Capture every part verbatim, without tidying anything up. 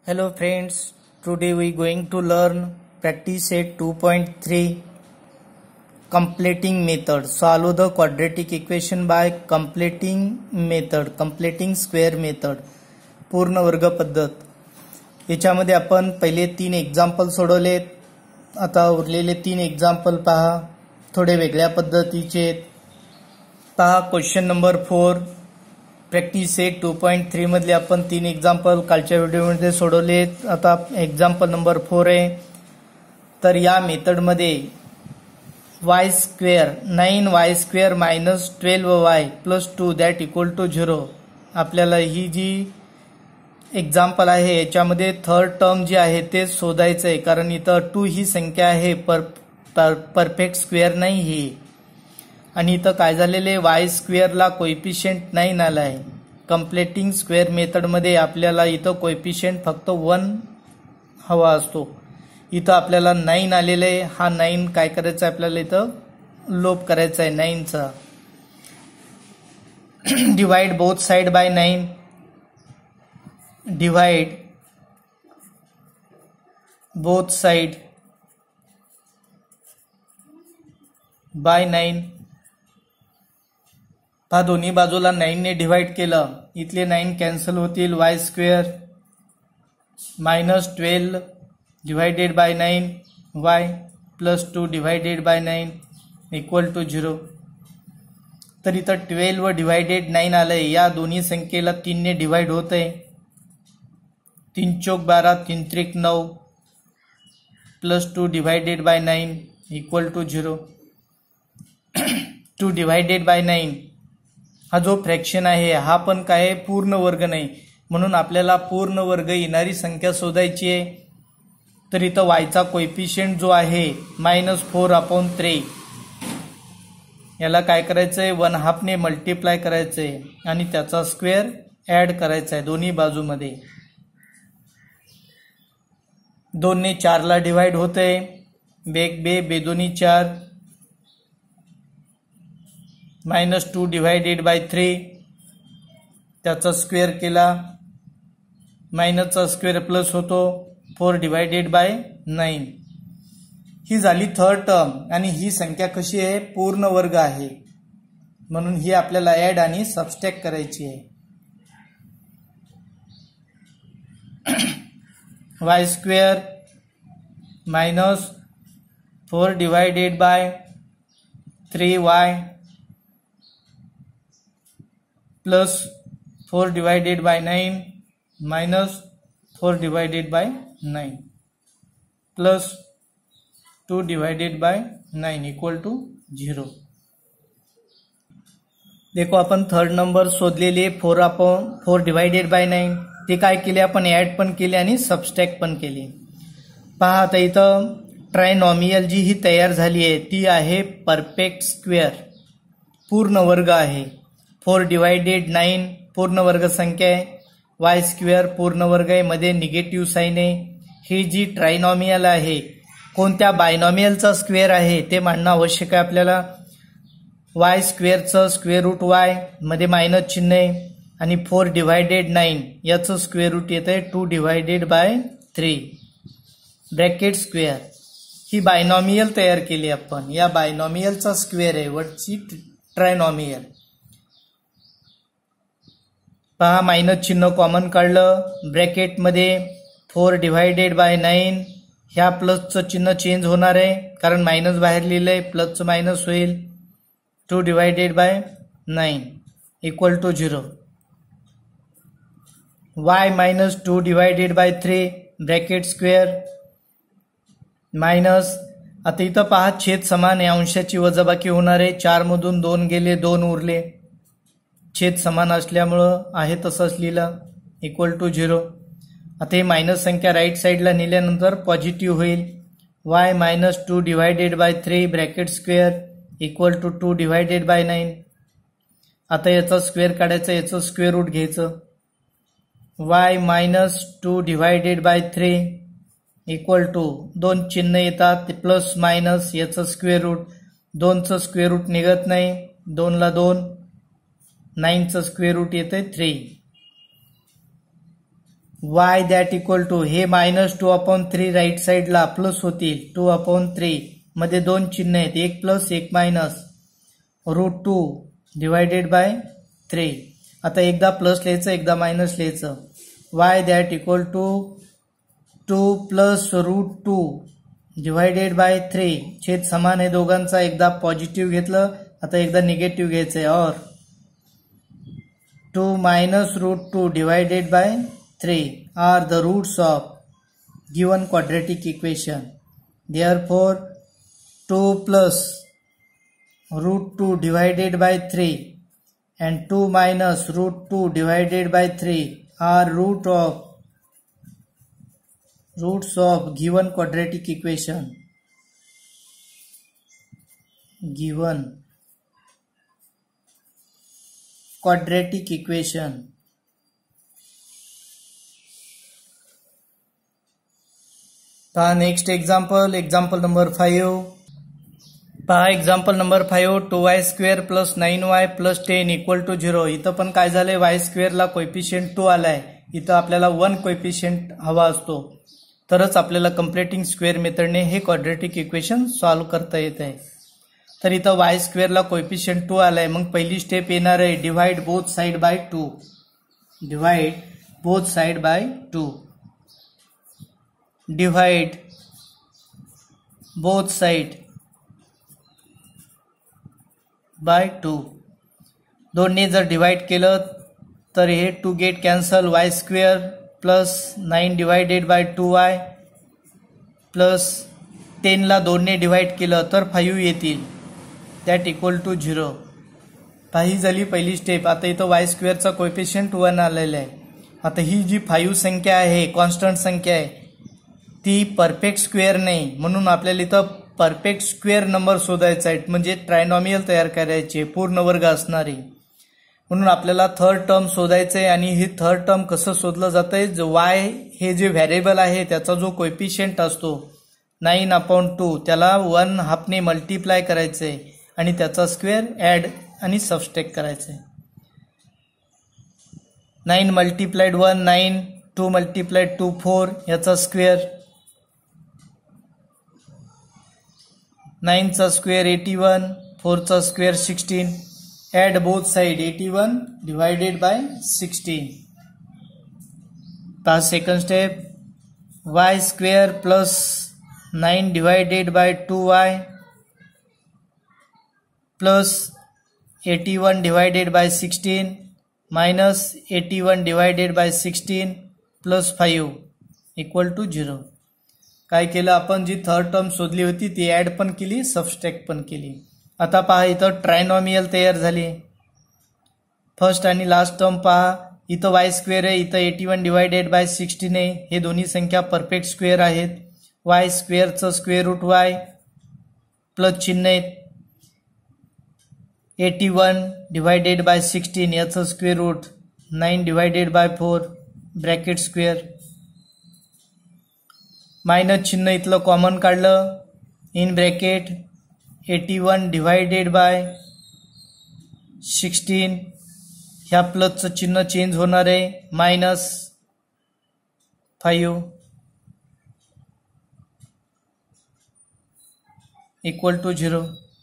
Hello friends, today we going to learn practice set two point three completing method. Solve the quadratic equation by completing method, completing square method, पूर्ण वर्ग पद्धत. याच्यामध्ये आपण पहिले तीन example सोडवलेत. आता उरलेले तीन एक्झाम्पल पहा, थोडे वेगळ्या पद्धतीचे. पहा question number four practice set two point three मधले आपण तीन एक्झाम्पल कालच्या व्हिडिओमध्ये सोडवलेत. आता एक्झाम्पल नंबर फोर आहे. तर या मेथडमध्ये y square nine y square minus twelve y plus two that equal to zero. आपल्याला ही जी एक्झाम्पल आहे याच्यामध्ये थर्ड टर्म जी आहे ते शोधायचं आहे, कारण इथं टू ही संख्या आहे, पर परफेक्ट स्क्वेअर नाही ही. आणि इथं काय झालेले, वाय स्क्वेअरला कोएफिशियंट नाईन आला आहे. कम्प्लेटिंग स्क्वेअर मेथडमध्ये आपल्याला इथं कोएफिशियंट फक्त वन हवा असतो. इथं आपल्याला नाईन आलेलं आहे. हा नाईन काय करायचा आहे, आपल्याला इथं लोप करायचा आहे नाईनचा. Divide both side by nine. Divide both side by nine. पहा दोन्ही बाजूला नाईन ने डिवाइड केलं, इथले नाईन कॅन्सल होतील. Y square minus twelve divided by nine y plus two divided by nine equal to zero. तर इथं ट्वेल्व डिवायडेड नाईन आलंय. या दोन्ही संख्येला तीन ने डिवाइड होत आहे. तीन चौक बारा, तीन त्रिक नऊ plus two divided by nine equal to zero. Two divided by nine हा जो फ्रॅक्शन आहे हा पण काय पूर्ण वर्ग नाही, म्हणून आपल्याला पूर्ण वर्ग येणारी संख्या शोधायची आहे. तर इथं वायचा कोएफिशियंट जो आहे मायनस फोर अपॉन थ्री, याला काय करायचंय, वन हाफने मल्टिप्लाय करायचंय आणि त्याचा स्क्वेअर ऍड करायचा आहे दोन्ही बाजूमध्ये. दोन ने चारला डिवाइड होतंय. बेग बे बेदोनी चार minus two divided by three, त्याचा स्क्वेअर केला, मायनसचा स्क्वेअर प्लस होतो. Four divided by nine. ही झाली थर्ड टर्म आणि ही संख्या कशी आहे, पूर्ण वर्ग आहे, म्हणून ही आपल्याला ऍड आणि सबस्ट्रॅक्ट करायची आहे. Y square minus four divided by three y plus four divided by nine minus four divided by nine plus two divided by nine equal to zero. देखो आपण थर्ड नंबर शोधलेले four upon four divided by nine, ते काय केले आपण add पण केले आणि सबस्ट्रॅक्ट पण केले. पहा आता इथं ट्रायनॉमियल जी ही तयार झाली आहे ती आहे परफेक्ट स्क्वेअर, पूर्ण वर्ग आहे. फोर डिवायडेड नाईन पूर्ण वर्ग संख्या आहे. वाय स्क्वेअर पूर्ण वर्ग आहे, मध्ये निगेटिव्ह साईन आहे. ही जी ट्रायनॉमियल आहे कोणत्या बायनॉमियलचा स्क्वेअर आहे ते मांडणं आवश्यक आहे आपल्याला. वाय स्क्वेअरचं स्क्वेअर रूट वाय मध्ये मायनस चिन्ह आहे आणि फोर डिवायडेड नाईन याचं स्क्वेअर रूट येत आहे two divided by three bracket square. ही बायनॉमियल तयार केली आपण. या बायनॉमियलचा स्क्वेअर आहे वरची ट्रायनॉमियल. पहा मायनस चिन्ह कॉमन काढलं, ब्रॅकेटमध्ये फोर डिवायडेड बाय नाईन, ह्या प्लसचं चिन्ह चेंज होणार आहे कारण मायनस बाहेर लिहिलंय, प्लसचं मायनस होईल. Two divided by nine equal to zero. Y minus two divided by three bracket square minus. आता इथं पहा छेद समान आहे, अंशाची वजाबाकी होणार आहे. चार मधून दोन गेले, दोन उरले. छेद समान असल्यामुळं आहे तसंच लिहिलं इक्वल टू झिरो. आता हे मायनस संख्या राईट साईडला नेल्यानंतर पॉझिटिव्ह होईल. Y minus two divided by three bracket square equal to two divided by nine. आता याचा स्क्वेअर काढायचा, याचं स्क्वेअर रूट घ्यायचं. Y minus two divided by three equal to दोन चिन्ह येतात प्लस मायनस, याचं स्क्वेअर रूट. दोनचं स्क्वेअर रूट निघत नाही, दोनला दोन, नाईनचं स्क्वेअर रूट येतंय three. Y that equal to हे minus two upon three right साईडला प्लस होतील टू अपॉन थ्री मध्ये दोन चिन्ह आहेत एक प्लस एक minus root two divided by three. आता एकदा प्लस लिहायचं एकदा मायनस लिहायचं. Y that equal to two plus root two divided by three छेद समान आहे दोघांचा. एकदा पॉझिटिव्ह घेतलं आता एकदा निगेटिव्ह घ्यायचंय. और two minus root two divided by three are the roots of given quadratic equation. Therefore two plus root two divided by three and two minus root two divided by three are root of roots of given quadratic equation. Given quadratic equation. पहा next example example number five. पहा example number five. Two y square plus nine y plus ten equal to zero. इथं पण काय झालंय Y स्क्वेअरला coefficient to आलाय. इथं आपल्याला one coefficient हवा असतो तरच आपल्याला कम्प्लिटिंग स्क्वेअर मेथडने हे क्वाड्रेटिक इक्वेशन सॉल्व्ह करता येत आहे. तर इथं वाय स्क्वेअरला कोएफिशियंट टू आलाय. मग पहिली स्टेप येणार आहे divide both side by two. Divide both side by two. Divide both side by two. दोन्ही जर डिवाइड केलं तर हे two get cancel. Y square plus nine divided by two y plus टेनला दोनने डिवाइड केलं तर फाईव्ह येतील. That equal to zero. ही झाली पहिली स्टेप. आता इथं वाय स्क्वेअरचा कोएफिशियंट वन आलेला आहे. आता ही जी फाईव्ह संख्या आहे कॉन्स्टंट संख्या आहे ती परफेक्ट स्क्वेअर नाही म्हणून आपल्याला इथं परफेक्ट स्क्वेअर नंबर शोधायचा आहे म्हणजे ट्रायनॉमियल तयार करायचे पूर्ण वर्ग असणारी. म्हणून आपल्याला थर्ड टर्म शोधायचं आहे. आणि ही थर्ड टर्म कसं शोधलं जातंय वाय हे जे व्हेरिएबल आहे त्याचा जो कोएफिशियंट असतो नाईन अपॉन टू त्याला वन हाफने मल्टिप्लाय करायचं आहे आणि त्याचा स्क्वेअर ऍड आणि सबस्ट्रॅक्ट करायचं आहे. Nine multiplied one nine two multiplied two four याचा स्क्वेअर. नाईनचा स्क्वेअर एटी वन फोरचा square sixteen. Add both side eighty one divided by sixteen. पहा second step. Y square plus nine divided by two y plus eighty one divided by sixteen minus eighty one divided by sixteen plus five equal to zero. काय केलं आपण जी third term शोधली होती ती add पण केली subtract पण केली. आता पहा इथं ट्रायनॉमियल तयार झाली. फर्स्ट आणि लास्ट टर्म पहा. इथं वाय स्क्वेअर आहे इथं eighty one divided by sixteen आहे. हे दोन्ही संख्या परफेक्ट स्क्वेअर आहेत. वाय स्क्वेअरचं स्क्वेअर रूट वाय प्लस चिन्ह आहेत. Eighty one divided by sixteen याचं square root nine divided by four bracket square. Minus चिन्ह इथलं कॉमन काढलं in bracket eighty one divided by sixteen. ह्या प्लसचं चिन्ह चेंज होणार आहे minus five equal to zero.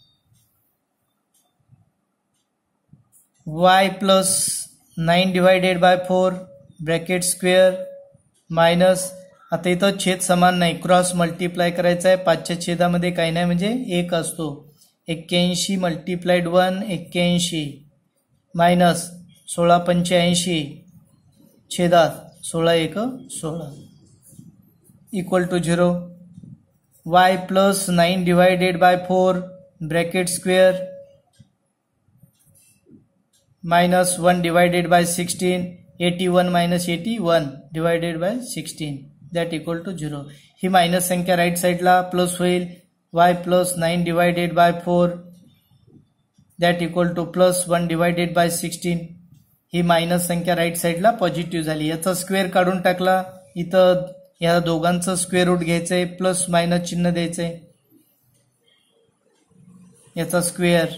Y plus nine divided by four bracket square minus. आता इथं छेद समान नाही क्रॉस मल्टिप्लाय करायचा आहे. पाचच्या छेदामध्ये काही नाही म्हणजे एक असतो. एक्क्याऐंशी मल्टिप्लाइड वन एक्क्याऐंशी मायनस सोळा पंच्याऐंशी छेदात सोळा एक सोळा equal to zero. Y plus nine divided by four bracket square minus one divided by sixteen eighty one minus eighty one divided by sixteen that equal to zero. ही मायनस संख्या right साईडला प्लस होईल. Y plus nine divided by four that equal to plus one divided by sixteen. ही मायनस संख्या right साईडला positive झाली. याचा स्क्वेअर काढून टाकला. इथं या दोघांचं स्क्वेअर रूट घ्यायचंय प्लस मायनस चिन्ह द्यायचंय. याचा स्क्वेअर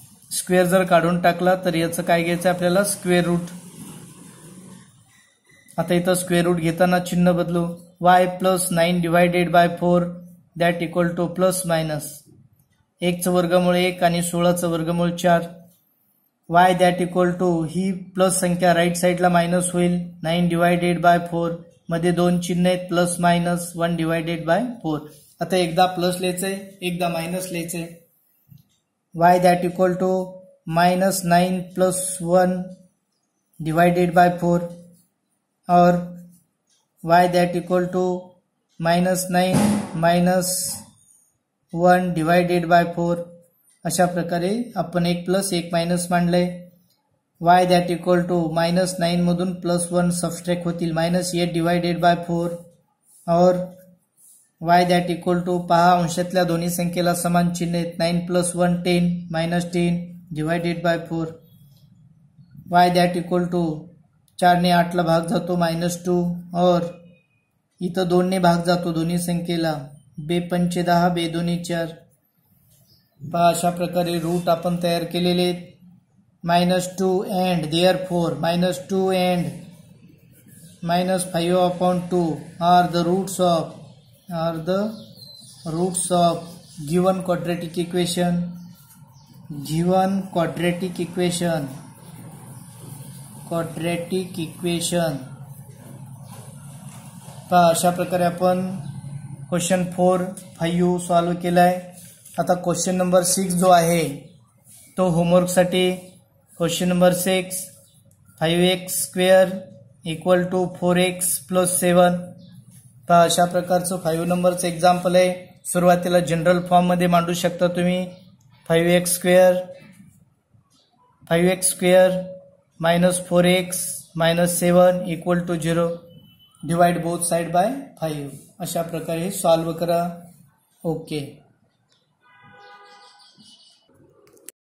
स्क्वेअर जर काढून टाकला तर याचं काय घ्यायचं आपल्याला स्क्वेअर रूट. आता इथं स्क्वेअर रूट घेताना चिन्ह बदलू. Y plus nine divided by four that equal to plus minus एकचं वर्गमूळ एक आणि सोळाचं वर्गमूळ चार. वाय दॅट इक्वल टू ही प्लस संख्या राईट साईडला मायनस होईल. नाईन डिवायडेड बाय फोर मध्ये दोन चिन्ह आहेत plus minus one divided by four. आता एकदा प्लस लिहायचंय एकदा मायनस लिहायचंय. Y that equal to minus nine plus one divided by four और y that equal to minus nine minus one divided by four. अशा प्रकारे आपण एक प्लस एक मायनस मांडलंय. y that equal to minus nine मधून plus one subtract होतील minus eight divided by four और y दैट इक्वल टू पहा अंशातल्या दोन्ही संख्येला समान चिन्ह आहेत. Nine plus one ten minus ten divided by four. y that equal to चार ने आठ ला भाग जातो माइनस टू और इथं दोन ने भाग जातो दोन्ही संख्येला बे पंचे दहा बे दोन्ही चार. पहा अशा प्रकारे रूट आपण तयार केलेले आहेत. Minus two and there four minus two and minus five upon two are the roots of are the roots of given quadratic equation given quadratic equation quadratic equation. पहा अशा प्रकारे आपण क्वेश्चन फोर फाइव सॉल्व केलाय. आता question number six जो आहे तो होमवर्कसाठी. Question number six five x square equal to four x plus seven. पहा अशा प्रकारचं फाइव नंबरचं एक्झाम्पल आहे. सुरुवातीला जनरल फॉर्म मध्ये मांडू शकता तुम्ही. Five x square five x square minus four x minus seven equal to zero divide both side by five. अशा प्रकारे सॉल्व करा. ओके.